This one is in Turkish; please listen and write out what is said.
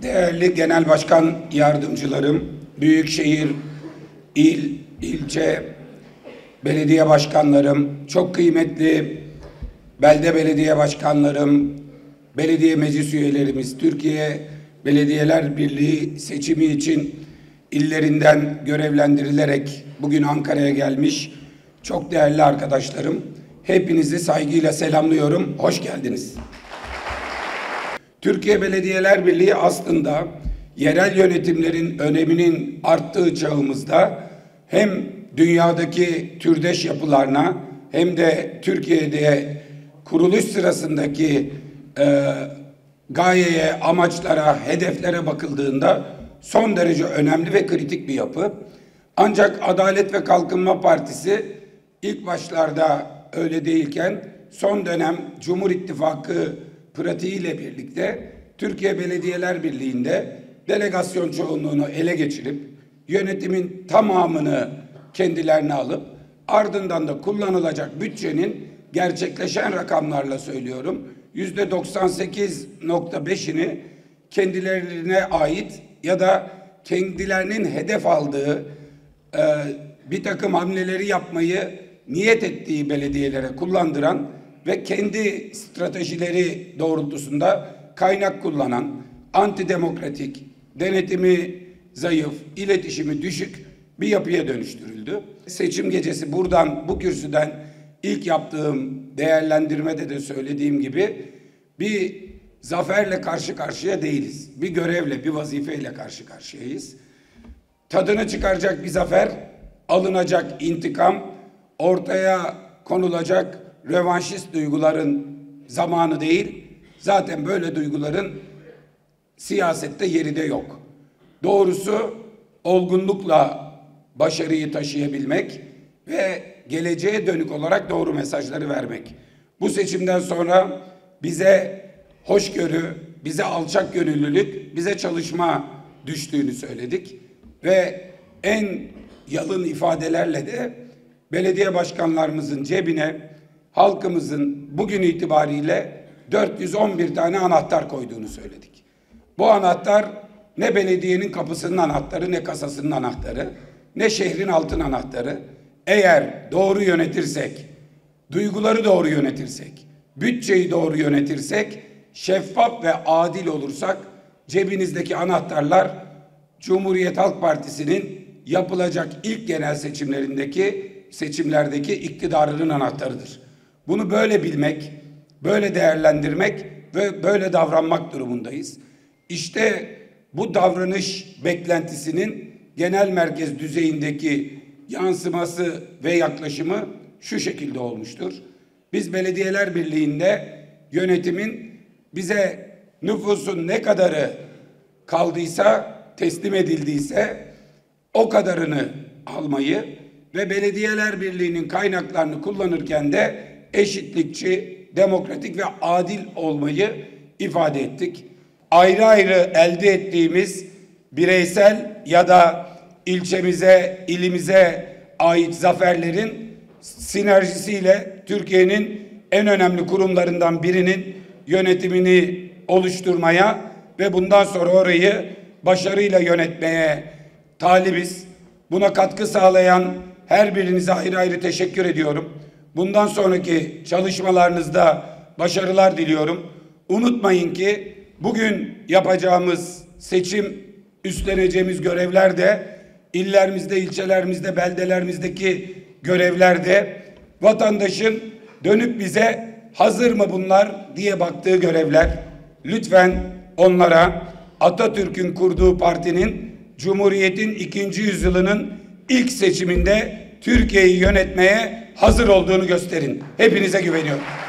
Değerli genel başkan yardımcılarım, büyükşehir, il, ilçe, belediye başkanlarım, çok kıymetli belde belediye başkanlarım, belediye meclis üyelerimiz, Türkiye Belediyeler Birliği seçimi için illerinden görevlendirilerek bugün Ankara'ya gelmiş çok değerli arkadaşlarım, hepinizi saygıyla selamlıyorum, hoş geldiniz. Türkiye Belediyeler Birliği aslında yerel yönetimlerin öneminin arttığı çağımızda hem dünyadaki türdeş yapılarına hem de Türkiye'de kuruluş sırasındaki gayeye, amaçlara, hedeflere bakıldığında son derece önemli ve kritik bir yapı. Ancak Adalet ve Kalkınma Partisi ilk başlarda öyle değilken son dönem Cumhur İttifakı pratiğiyle birlikte Türkiye Belediyeler Birliği'nde delegasyon çoğunluğunu ele geçirip yönetimin tamamını kendilerine alıp ardından da kullanılacak bütçenin gerçekleşen rakamlarla söylüyorum %98,5'ini kendilerine ait ya da kendilerinin hedef aldığı bir takım hamleleri yapmayı niyet ettiği belediyelere kullandıran ve kendi stratejileri doğrultusunda kaynak kullanan, antidemokratik, denetimi zayıf, iletişimi düşük bir yapıya dönüştürüldü. Seçim gecesi buradan, bu kürsüden ilk yaptığım değerlendirmede de söylediğim gibi bir zaferle karşı karşıya değiliz. Bir görevle, bir vazifeyle karşı karşıyayız. Tadını çıkaracak bir zafer, alınacak intikam, ortaya konulacak rövanşist duyguların zamanı değil. Zaten böyle duyguların siyasette yeri de yok. Doğrusu olgunlukla başarıyı taşıyabilmek ve geleceğe dönük olarak doğru mesajları vermek. Bu seçimden sonra bize hoşgörü, bize alçak gönüllülük, bize çalışma düştüğünü söyledik ve en yalın ifadelerle de belediye başkanlarımızın cebine halkımızın bugün itibariyle 411 tane anahtar koyduğunu söyledik. Bu anahtar ne belediyenin kapısının anahtarı, ne kasasının anahtarı, ne şehrin altın anahtarı. Eğer doğru yönetirsek, duyguları doğru yönetirsek, bütçeyi doğru yönetirsek, şeffaf ve adil olursak cebinizdeki anahtarlar Cumhuriyet Halk Partisi'nin yapılacak ilk genel seçimlerdeki iktidarının anahtarıdır. Bunu böyle bilmek, böyle değerlendirmek ve böyle davranmak durumundayız. İşte bu davranış beklentisinin genel merkez düzeyindeki yansıması ve yaklaşımı şu şekilde olmuştur. Biz Belediyeler Birliği'nde yönetimin bize nüfusun ne kadarı kaldıysa, teslim edildiyse o kadarını almayı ve Belediyeler Birliği'nin kaynaklarını kullanırken de eşitlikçi, demokratik ve adil olmayı ifade ettik. Ayrı ayrı elde ettiğimiz bireysel ya da ilçemize, ilimize ait zaferlerin sinerjisiyle Türkiye'nin en önemli kurumlarından birinin yönetimini oluşturmaya ve bundan sonra orayı başarıyla yönetmeye talibiz. Buna katkı sağlayan her birinize ayrı ayrı teşekkür ediyorum. Bundan sonraki çalışmalarınızda başarılar diliyorum. Unutmayın ki bugün yapacağımız seçim, üstleneceğimiz görevler de illerimizde, ilçelerimizde, beldelerimizdeki görevlerde vatandaşın dönüp bize hazır mı bunlar diye baktığı görevler. Lütfen onlara Atatürk'ün kurduğu partinin Cumhuriyet'in 2. yüzyılının ilk seçiminde Türkiye'yi yönetmeye hazır olduğunu gösterin. Hepinize güveniyorum.